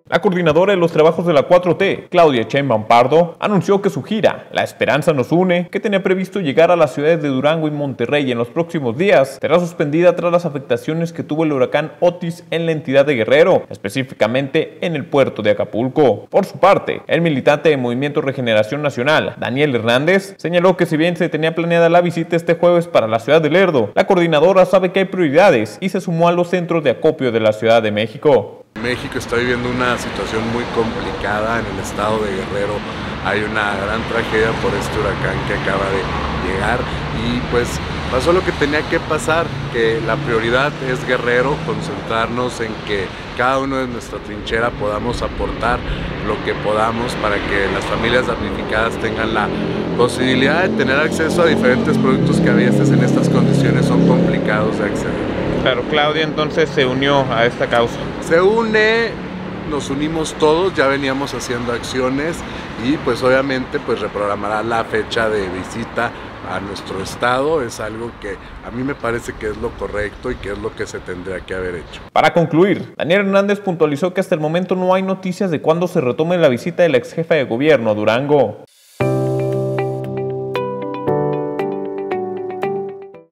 La coordinadora de los trabajos de la 4T, Claudia Sheinbaum Pardo, anunció que su gira, La Esperanza nos une, que tenía previsto llegar a las ciudades de Durango y Monterrey en los próximos días, será suspendida tras las afectaciones que tuvo el huracán Otis en la entidad de Guerrero, específicamente en el puerto de Acapulco. Por su parte, el militante de Movimiento Regeneración Nacional, Daniel Hernández, señaló que si bien se tenía planeada la visita este jueves para la ciudad de Lerdo, la coordinadora sabe que hay prioridades y se sumó a los centros de acopio de la Ciudad de México. México está viviendo una situación muy complicada en el estado de Guerrero. Hay una gran tragedia por este huracán que acaba de llegar y pues pasó lo que tenía que pasar, que la prioridad es Guerrero, concentrarnos en que cada uno de nuestra trinchera podamos aportar lo que podamos para que las familias damnificadas tengan la posibilidad de tener acceso a diferentes productos que a veces en estas condiciones son complicados de acceder. Claro, Claudia entonces se unió a esta causa. Se une, nos unimos todos, ya veníamos haciendo acciones y pues obviamente pues reprogramará la fecha de visita a nuestro estado. Es algo que a mí me parece que es lo correcto y que es lo que se tendría que haber hecho. Para concluir, Daniel Hernández puntualizó que hasta el momento no hay noticias de cuándo se retome la visita de la ex jefa de gobierno a Durango.